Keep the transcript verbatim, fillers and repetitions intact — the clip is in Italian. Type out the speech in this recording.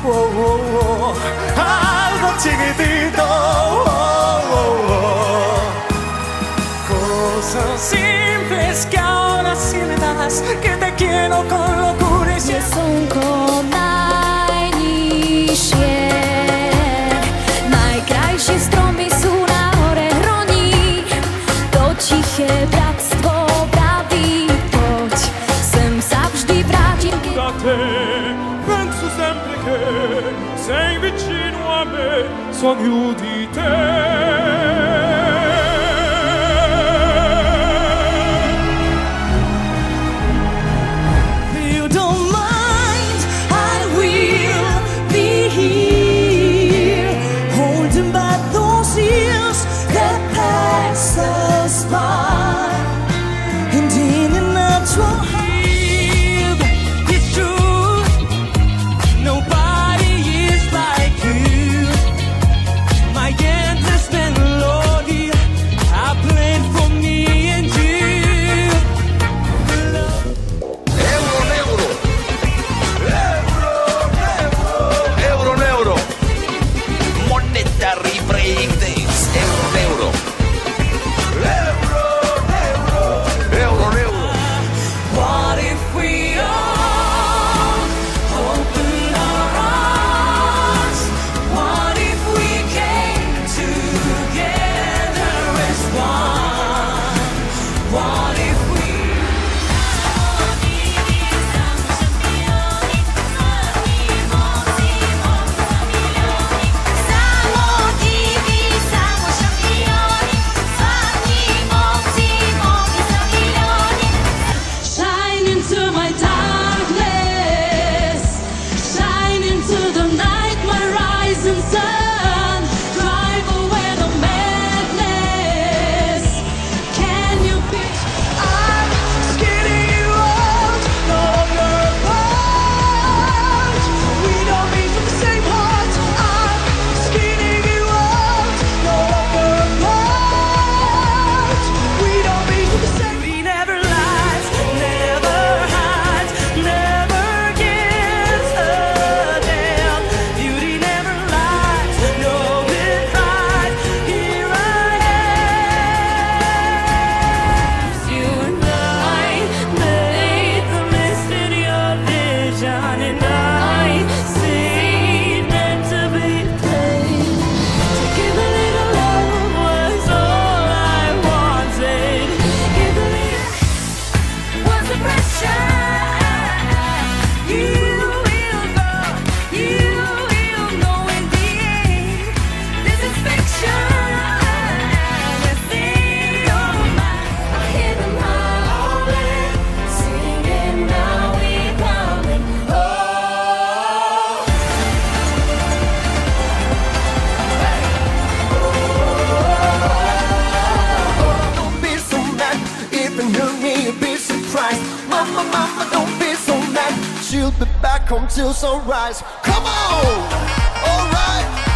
oh, oh, oh, algo chiquitito, oh, oh, oh. Cosas simples que ahora sí me das, que te quiero con locura y Gdzie slnko najniższe, najkrajšie stromy sú na hore hroní, to tiché bratstvo praví, poď, sem sa vždy vrátim. da te, penso sempre che sei vicino a me, so più di te. She'll be back home till sunrise. Come on! All right!